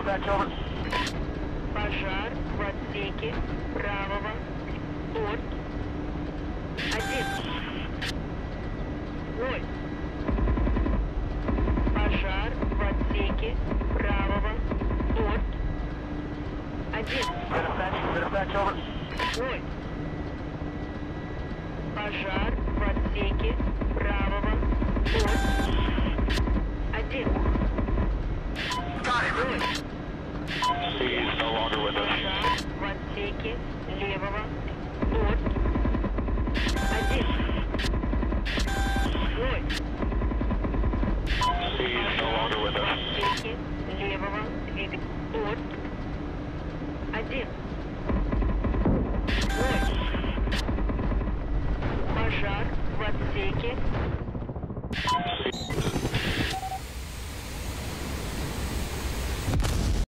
Dispatch, over. Пожар в отсеке правого. Порт. 1. 0. Пожар в отсеке правого. Порт. 1. Dispatch, over. 0. Пожар в отсеке правого. Порт. 1. Got him. 0. He's no longer with us. Пожар в отсеке левого. Порт. 1. 0. He's no longer with us. В отсеке левого. Порт. 1. 0. Пожар в отсеке